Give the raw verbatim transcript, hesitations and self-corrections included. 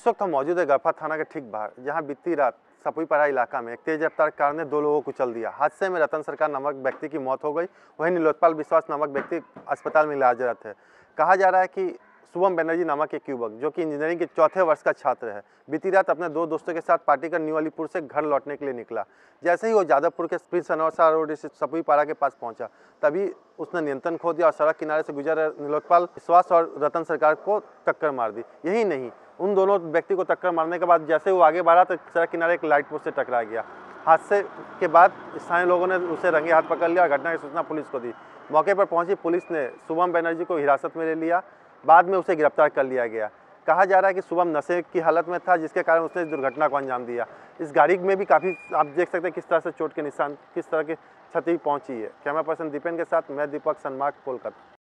इस वक्त हम मौजूद है गरफा थाना के ठीक बाहर, जहां बीती रात सपुईपरा इलाका में एक तेज रफ्तार कार ने दो लोगों को कुचल दिया। हादसे में रतन सरकार नामक व्यक्ति की मौत हो गई, वहीं नीलोत्पल विश्वास नामक व्यक्ति अस्पताल में इलाजरत है। कहा जा रहा है कि शुभम बनर्जी नामक एक युवक, जो कि इंजीनियरिंग के चौथे वर्ष का छात्र है, बीती रात अपने दो दोस्तों के साथ पार्टी कर न्यू अलीपुर से घर लौटने के लिए निकला। जैसे ही वो जादवपुर के प्रिंस अनवर रोड स्थित सपुईपरा के पास पहुंचा, तभी उसने नियंत्रण खो दिया और सड़क किनारे से गुजर रहे नीलोत्पल विश्वास और रतन सरकार को टक्कर मार दी। यही नहीं, उन दोनों व्यक्ति को टक्कर मारने के बाद जैसे वो आगे बढ़ा तो सड़क किनारे एक लाइट पोस्ट से टकरा गया। हादसे के बाद स्थानीय लोगों ने उसे रंगे हाथ पकड़ लिया और घटना की सूचना पुलिस को दी। मौके पर पहुंची पुलिस ने शुभम बनर्जी को हिरासत में ले लिया, बाद में उसे गिरफ्तार कर लिया गया। कहा जा रहा है कि शुभम नशे की हालत में था, जिसके कारण उसने इस दुर्घटना को अंजाम दिया। इस गाड़ी में भी काफ़ी आप देख सकते हैं किस तरह से चोट के निशान, किस तरह की क्षति पहुंची है। कैमरा पर्सन दीपेन के साथ मैं दीपक सनमार्ग, कोलकाता।